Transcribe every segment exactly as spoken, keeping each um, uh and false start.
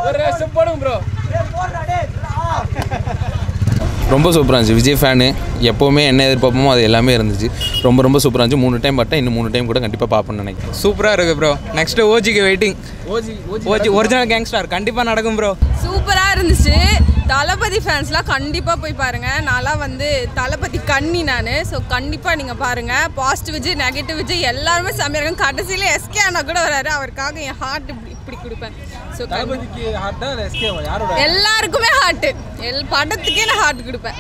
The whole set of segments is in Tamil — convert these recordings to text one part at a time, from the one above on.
ஒரு ஸ்டெப் போடுங்க ப்ரோ. ரொம்ப சூப்பராக இருந்துச்சு. விஜய் ஃபேனு எப்போவுமே என்ன எதிர்பார்ப்போமோ அது எல்லாமே இருந்துச்சு. ரொம்ப ரொம்ப சூப்பராக இருந்துச்சு. மூணு டைம் பார்த்தேன், இன்னும் மூணு டைம் கூட கண்டிப்பாக பார்ப்பேன்னு நினைக்கிறேன். சூப்பராக இருக்குது ப்ரோ. நெக்ஸ்ட்டு ஓஜிக்கு waiting. OG OG original gangster கண்டிப்பாக நடக்கும் ப்ரோ. சூப்பராக இருந்துச்சு. தளபதி ஃபேன்ஸ்லாம் கண்டிப்பாக போய் பாருங்கள். நான்லாம் வந்து தளபதி கண்ணி நான். ஸோ கண்டிப்பாக நீங்கள் பாருங்கள். பாசிட்டிவ் விஜய், நெகட்டிவ் விஜய் எல்லாருமே செம்மையாக இருக்கும். கடைசியில் எஸ்கே அண்ணா கூட வராரு. அவருக்காக என் ஹார்ட் இப்படி இப்படி கொடுப்பேன். ஸோ தளபதிக்கு ஹார்ட்டா இல்லை எஸ்கேவா யாரோட? எல்லாருக்குமே ஹார்ட்டு. எல் படத்துக்கே நான் ஹார்ட் கொடுப்பேன்.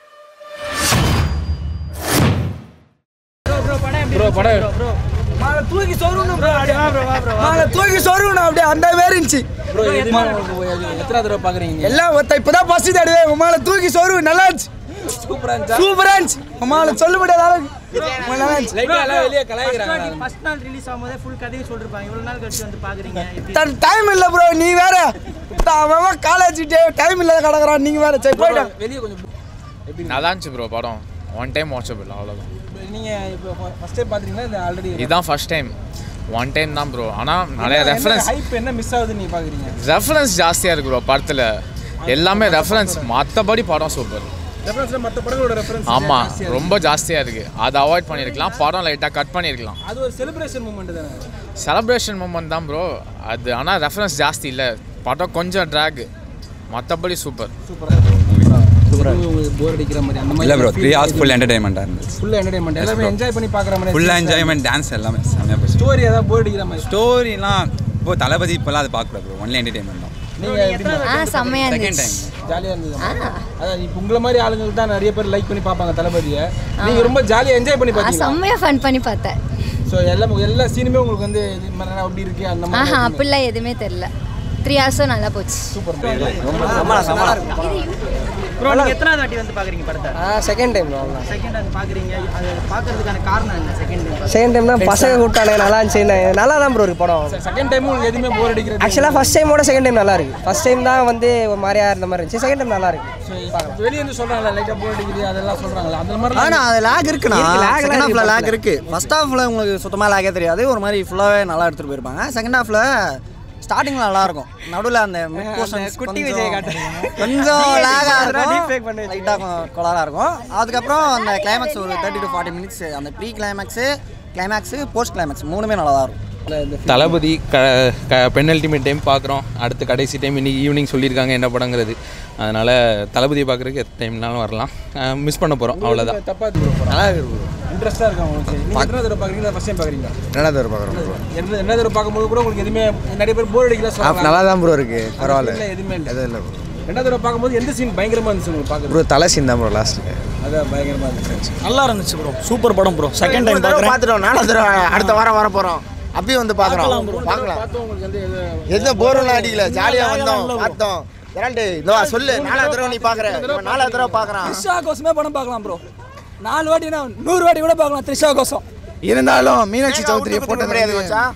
ப்ரோ படம் ப்ரோ மாலை தூக்கி சொருணும் ப்ரோ. அப்படியே வா ப்ரோ வா ப்ரோ. மாலை தூக்கி சொருணும் அப்படியே அந்த மாதிரி இருந்துச்சு ப்ரோ. எத்தனை தடவை பார்க்குறீங்க? எல்லாம் ஒத்த இப்போதான் ஃபர்ஸ்ட் தடவை மாலை தூக்கி சொரு. நல்லா இருந்துச்சு. சூப்பராக இருந்துச்சு. சூப்பரா இருந்துச்சு. மாலை சொல்ல முடியாத அளவுக்கு நல்லா இருந்துச்சு. லைட்டா எல்லாம் வெளியே கலாய்க்கிறாங்க. ஃபர்ஸ்ட் நாள் ரிலீஸ் ஆகும்போதே ஃபுல் கதையை சொல்லிருப்பாங்க. இவ்வளவு நாள் கழிச்சு வந்து பாக்குறீங்க. தன் டைம் இல்ல ப்ரோ. நீ வேற அவன் காலேஜ் டைம் இல்லாத கிடக்குறான். நீங்க வேற சரி போயிட்டேன். வெளியே கொஞ்சம் நல்லா இருந்துச்சு ப்ரோ. படம் ஒன் டைம் வாட்சபிள் அவ்வளோதான். நீங்கள் இப்போ ஃபர்ஸ்ட் டைம் பார்த்தீங்கன்னா இந்த ஆல்ரெடி இதுதான் ஃபர்ஸ்ட் டைம். ஒன் டைம் தான் ப்ரோ. ஆனால் நிறைய ரெஃபரன்ஸ் ஹைப் என்ன மிஸ் ஆகுதுன்னு நீங்கள் பார்க்குறீங்க? ரெஃபரன்ஸ் ஜாஸ்தியாக இருக்குது ப்ரோ படத்தில். எல்லாமே ரெஃபரன்ஸ். மற்றபடி படம் சூப்பர். ரெஃபரன்ஸ்ல மற்ற படங்களோட ரெஃபரன்ஸ் ஆமாம், ரொம்ப ஜாஸ்தியாக இருக்குது. அதை அவாய்ட் பண்ணியிருக்கலாம். படம் லைட்டாக கட் பண்ணியிருக்கலாம். அது ஒரு செலிப்ரேஷன் மூமெண்ட் தானே? செலப்ரேஷன் மூமெண்ட் தான் ப்ரோ அது. ஆனால் ரெஃபரன்ஸ் ஜாஸ்தி இல்லை. படம் கொஞ்சம் ட்ராக். மற்றபடி சூப்பர். சூப்பராக போர் அடிக்கிற மாதிரி அந்த மாதிரி இல்லை ப்ரோ. த்ரீ ஹவர்ஸ் ஃபுல் என்டர்டைன்மெண்ட்டாக இருந்துச்சு. Full entertainment. எல்லாமே என்ஜாய் பண்ணி பார்க்குற மாதிரி. ஃபுல் என்ஜாய்மெண்ட், டான்ஸ் எல்லாமே செம்மையாக போச்சு. ஸ்டோரி ஏதாவது போர் அடிக்கிற மாதிரி? ஸ்டோரிலாம் இப்போ தளபதி இப்போலாம் அது பார்க்கல ப்ரோ. ஒன்லி என்டர்டைன்மெண்ட் தான். ஆ செம்மையாக செகண்ட் இருந்துச்சு. டைம் ஜாலியாக இருந்தது. அதான் இப்போ உங்களை மாதிரி ஆளுங்களுக்கு தான் நிறைய பேர் லைக் பண்ணி பார்ப்பாங்க தளபதியை. நீங்கள் ரொம்ப ஜாலியாக என்ஜாய் பண்ணி பார்த்தீங்க. செம்மையாக ஃபன் பண்ணி பார்த்தேன். ஸோ எல்லாம் எல்லா சீனுமே உங்களுக்கு வந்து இது மாதிரி அப்படி இருக்கு அந்த மாதிரி? ஆஹா அப்படிலாம் எதுவுமே தெரியல. த்ரீ ஹவர்ஸும் நல்லா போச்சு. சூப்பர். ப்ரோ நீங்க எத்தனாவது வாட்டி வந்து பாக்குறீங்க படத்தை? செகண்ட் டைம் செகண்ட் டைம் பாக்குறீங்க. அது பாக்குறதுக்கான காரணம் என்ன? செகண்ட் டைம் செகண்ட் டைம் தான் பசங்க கூப்பிட்டானே நல்லா இருந்துச்சு. நல்லா தான் ப்ரோ இருக்கு படம். செகண்ட் டைமும் உங்களுக்கு எதுவுமே போர் அடிக்கிறது? ஆக்சுவலாக ஃபர்ஸ்ட் டைமோட செகண்ட் டைம் நல்லா இருக்கு. ஃபர்ஸ்ட் டைம் தான் வந்து ஒரு மாதிரியா இருந்த மாதிரி இருந்துச்சு. செகண்ட் டைம் நல்லா இருக்கு. வெளியே வந்து சொல்கிறாங்களா லைட்டாக போர் அடிக்குது அதெல்லாம் சொல்கிறாங்களா? அந்த மாதிரி ஆனால் அது லேக் இருக்குண்ணா. செகண்ட் ஹாஃபில் லேக் இருக்குது. ஃபர்ஸ்ட் ஹாஃபில் உங்களுக்கு சுத்தமாக லேக்கே தெரியாது. ஒரு மாதிரி ஃபுல்லாகவே நல்லா எடுத்துகிட்டு போயிருப்பாங்க. செகண்ட் ஹாஃபில் ஸ்டார்டிங்கில் நல்லாயிருக்கும். நடுவில் அந்த மிட் போர்ஷன் குட்டி விஜய் காட்டுறீங்க. கொஞ்சம் லேகாக இருக்கும். லைட்டாக கொலாராக இருக்கும். அதுக்கப்புறம் அந்த கிளைமேக்ஸ் ஒரு தேர்ட்டி டு ஃபார்ட்டி மினிட்ஸ் அந்த pre climax climax post climax மூணுமே நல்லா தான் இருக்கும். தளபதி க க பெனல்டிமேட் டைம் பார்க்குறோம். அடுத்து கடைசி டைம் இன்றைக்கி ஈவினிங் சொல்லியிருக்காங்க என்ன படங்கிறது. அதனால் தளபதியை பார்க்குறதுக்கு எத்தனை டைம்னாலும் வரலாம். மிஸ் பண்ண போகிறோம் அவ்வளோதான். தப்பாக நல்லா இருக்கு. இன்ட்ரெஸ்ட்டாக இருக்கும் உங்களுக்கு. நீங்கள் எத்தனை தடவை பார்க்குறீங்க? ஃபர்ஸ்ட் டைம் பார்க்குறீங்க? ரெண்டாவது தடவை பார்க்குறோம். என்ன என்ன தடவை பார்க்கும்போது கூட உங்களுக்கு எதுவுமே நிறைய பேர் போர் அடிக்கல சொல்லுவாங்க. நல்லா தான் ப்ரோ இருக்குது. பரவாயில்ல. எதுவுமே இல்லை. எதுவும் இல்லை ப்ரோ. ரெண்டாவது தடவை பார்க்கும்போது எந்த சீன் பயங்கரமாக இருந்துச்சு உங்களுக்கு பார்க்குறது? ப்ரோ தலை சீன் தான் ப்ரோ லாஸ்ட்டு. அதான் பயங்கரமாக இருந்துச்சு. நல்லா இருந்துச்சு ப்ரோ. சூப்பர் படம் ப்ரோ. செகண்ட் டைம் பார்க்குறேன். பார்த்துட்டோம். நாலாவது தடவை அடுத்த வாரம் வர போகிறோம். அப்பயும் வந்து பார்க்குறோம். பார்க்கலாம். பார்த்தோம் உங்களுக்கு வந்து எந்த போரெல்லாம் அடிக்கல. ஜாலியாக வந்தோம் பார்த்தோம். ஜெரால்டு இதோ சொல்லு. நாலாவது தடவை நீ பார்க்குற. நாலாவது தடவை பார்க்குறான். த்ரிஷா கோசமே படம் பார்க்கலாம் ப்ரோ. நாலு வாட்டினா நூறு வாட்டி கூட பார்க்கலாம் த்ரிஷா கோசம். இருந்தாலும் மீனாட்சி சௌத்ரியை போட்ட முடியாது வச்சா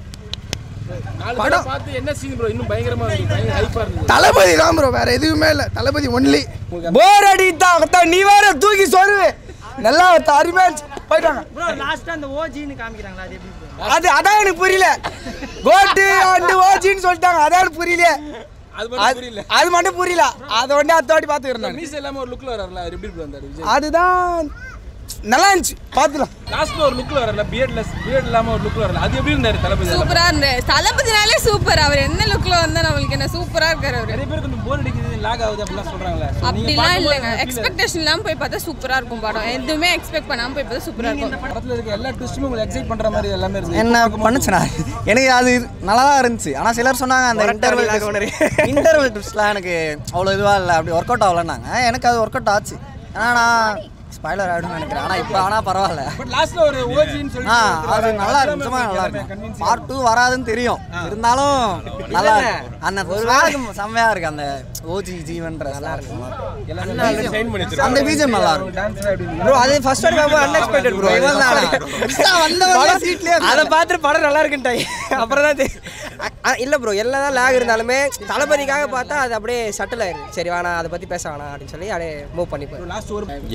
படம் பார்த்து என்ன சீன் ப்ரோ இன்னும் பயங்கரமாக இருக்கு? பயங்கர ஹைப்பாக இருந்துச்சு. தளபதி தான் ப்ரோ. வேற எதுவுமே இல்லை. தளபதி ஒன்லி. போர் அடித்தான். நீ வேற தூக்கி சொருவே. நல்லா அருமையா போயிட்டாங்க ப்ரோ. லாஸ்டா அந்த ஓஜின்னு காமிக்கிறாங்களா? அது எப்படி ப்ரோ? அது அதான் எனக்கு புரியல. கோட்டு அண்ட் ஓஜின்னு சொல்லிட்டாங்க. அதான் எனக்கு புரியல. அது மட்டும் புரியல. அது மட்டும் புரியல. அதை ஒண்ணே அடுத்த வாட்டி பார்த்துக்கிறேன். மீஸ் எல்லாமே ஒரு லுக்கில் வரல. எப்படி இருக்கு அந்த விஜய்? அதுதான் நல்லா இருந்துச்சு. பார்த்துலாம். லாஸ்ட்ல ஒரு லுக்கில் வரல. பியர்ட்லெஸ் பியர்ட் இல்லாமல் ஒரு லுக்கில் வரல. அது எப்படி இருந்தாரு தளபதி? சூப்பராக இருந்தது. தளபதினாலே சூப்பர். அவர் என்ன லுக்கில் வந்தால் நம்மளுக்கு என்ன சூப்பராக இருக்கார் அவர். நிறைய பேர் கொஞ்சம் போர் அடிக்குது லாக் ஆகுது அப்படிலாம் சொல்கிறாங்களே. அப்படிலாம் இல்லைங்க. எக்ஸ்பெக்டேஷன் இல்லாமல் போய் பார்த்தா சூப்பராக இருக்கும் படம். எதுவுமே எக்ஸ்பெக்ட் பண்ணாமல் போய் பார்த்தா சூப்பராக இருக்கும். படத்தில் இருக்க எல்லா ட்விஸ்ட்டுமே உங்களுக்கு எக்ஸைட் பண்ணுற மாதிரி எல்லாமே இருக்குது. என்ன பண்ணுச்சுண்ணா எனக்கு அது நல்லா தான் இருந்துச்சு. ஆனால் சிலர் சொன்னாங்க அந்த இன்டர்வல் இன்டர்வல் ட்விஸ்ட்லாம் எனக்கு அவ்வளோ இதுவாக இல்லை. அப்படி ஒர்க் அவுட் ஆகலன்னாங்க. எனக்கு அது ஒர்க் அவுட் ஆச்சு. ஏன்னா நான் ஸ்பாய்லர் ஆகிடும்னு நினைக்கிறேன். ஆனால் இப்போ ஆனால் பரவாயில்ல. பட் லாஸ்ட்ல ஒரு ஓஜின்னு சொல்லி ஆ அது நல்லா இருக்கும். நிஜமாக நல்லா இருக்கும். பார்ட் டூ வராதுன்னு தெரியும். இருந்தாலும் நல்லா இருக்கும். அந்த ஸ்வாகம் செம்மையாக இருக்குது. அந்த ஓஜி ஜீவன்ற நல்லா இருக்கும். அந்த பீஜம் நல்லா இருக்கும் ப்ரோ. அது ஃபர்ஸ்ட் வாட்டி பாப்பா அன்எக்ஸ்பெக்டட் ப்ரோ. வந்த சீட்லேயே அதை பார்த்துட்டு படம் நல்லா இருக்குன்ட்டாங்க. அப்புறம் தான் இல்லை ப்ரோ. எல்லாம் தான் லேக் இருந்தாலுமே தளபதிக்காக பார்த்தா அது அப்படியே சட்டில் ஆயிடுது. சரி வேணா அதை பற்றி பேச வேணாம் அப்படின்னு சொல்லி அப்படியே மூவ் பண்ணிப்போம். லாஸ்ட் ஒரு எனக்கு எதுவுமே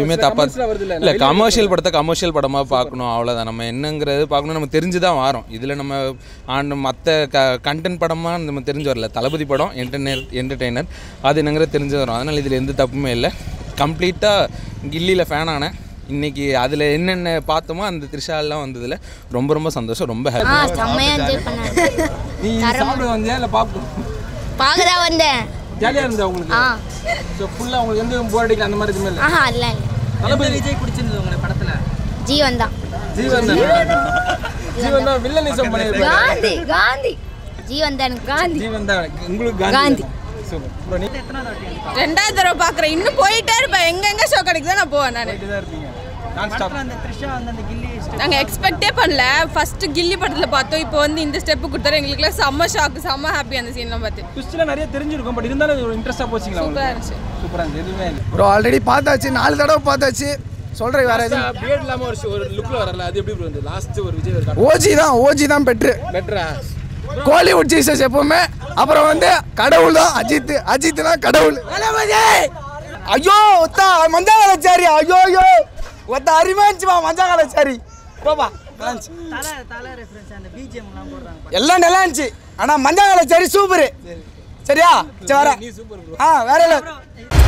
எதுவுமே தப்பா வருது இல்ல இல்லை கமர்ஷியல் படத்தை கமர்ஷியல் படமாக பார்க்கணும் அவ்வளோதான். நம்ம என்னங்கிறது பார்க்கணும், நம்ம தெரிஞ்சு தான் வரோம். இதில் நம்ம ஆண்டு மற்ற க கண்டென்ட் படமாக நம்ம தெரிஞ்சு வரல. தளபதி படம் என்டர்டெய்னர் என்டர்டெய்னர் அது என்னங்கிறது தெரிஞ்சு வரும். அதனால் இதில் எந்த தப்புமே இல்லை. கம்ப்ளீட்டாக கில்லியில் ஃபேன் ஆனேன் இன்னைக்கு. அதில் என்னென்ன பார்த்தோமோ அந்த த்ரிஷாலாம் வந்ததில் ரொம்ப ரொம்ப சந்தோஷம், ரொம்ப ஹாப்பி. நீ சாப்பிட வந்தியா இல்லை பாப்பு பார்க்கதா வந்தேன். ஜாலியாக இருந்தா உங்களுக்கு? ஸோ ஃபுல்லாக உங்களுக்கு எந்த போர் அடிக்கல அந்த மாதிரி எதுவுமே இல்லை? ஆஹா இல்லை தளபதி விஜய் பிடிச்சிருந்தது உங்களுக்கு படத்துல? ஜீவன் தான். ஜீவன் தான் ஜீவன் தான் வில்லனிசம் பண்ணியிருப்பாரு. காந்தி காந்தி ஜீவன் தான் காந்தி ஜீவன் தான் உங்களுக்கு காந்தி. சூப்பர். நீ எத்தனாவது வாட்டி வந்து ரெண்டாவது தடவை பார்க்குறேன். இன்னும் போயிட்டே இருப்பேன். எங்க எங்க ஷோ கிடைக்குதோ நான் போவேன். நான் தான் இருப்பீங்க நான் ஸ்டாப். படத்துல அந்த த்ரிஷா வந்து அந்த கில்லி நாங்கள் எக்ஸ்பெக்டே பண்ணல. ஃபர்ஸ்ட் கில்லி படத்தில் பார்த்தோம். இப்போ வந்து இந்த ஸ்டெப்பு கொடுத்தாரு. எங்களுக்குலாம் செம்ம ஷாக்கு, செம்ம ஹாப்பி அந்த சீன்லாம் பார்த்து. ட்விஸ்ட்லாம் நிறைய தெரிஞ்சிருக்கும். பட் இருந்தாலும் ஒரு இன்ட்ரெஸ்ட்டாக போச்சுங்களா? சூப்பராக இருந்துச்சு. சூப்பராக இருந்துச்சு. எதுவுமே இல்லை. ப்ரோ ஆல்ரெடி பார்த்தாச்சு, நாலு தடவை பார்த்தாச்சு. சொல்கிறேன் வேற எதுவும் பியர்ட் இல்லாமல் ஒரு ஒரு லுக்கில் வரல. அது எப்படி வந்து லாஸ்ட் ஒரு விஜய் ஒரு ஓஜி தான் ஓஜி தான் பெட்ரு. பெட்டரா? கோலிவுட் ஜீசஸ் எப்பவுமே. அப்புறம் வந்து கடவுள் தான் அஜித். அஜித் தான் கடவுள். ஐயோ ஒத்தா மஞ்சா கலச்சாரி. ஐயோ ஐயோ ஒத்த அருமையாச்சுமா மஞ்சா கலச்சாரி. போப்பா தல தல ரெஃபரன்ஸ் அந்த பிஜிஎம் எல்லாம் போடுறாங்க. எல்லாம் நல்லா இருந்துச்சு. ஆனால் மஞ்சா கலச்சாரி சூப்பரு. சரியா சரி வர. நீ சூப்பர் ப்ரோ. ஆ வேற இல்லை.